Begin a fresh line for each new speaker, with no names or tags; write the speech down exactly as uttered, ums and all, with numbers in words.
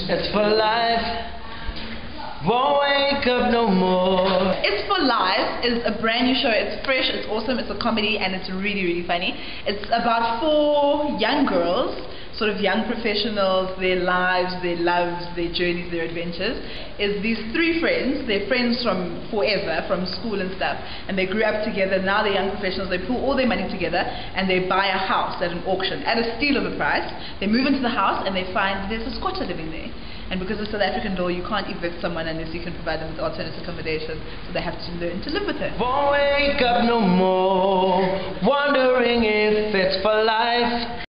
It's for life. Won't wake up no more.
It's for Life is a brand new show. It's fresh, it's awesome, it's a comedy, and it's really, really funny. It's about four young girls, sort of young professionals, their lives, their loves, their journeys, their adventures. Is these three friends, they're friends from forever, from school and stuff, and they grew up together. Now they're young professionals. They pool all their money together and they buy a house at an auction at a steal of a price. They move into the house and they find there's a squatter living there. And because of South African law, you can't evict someone unless you can provide them with alternate accommodation. So they have to learn to live with her.
Won't wake up no more, wondering if it's for life.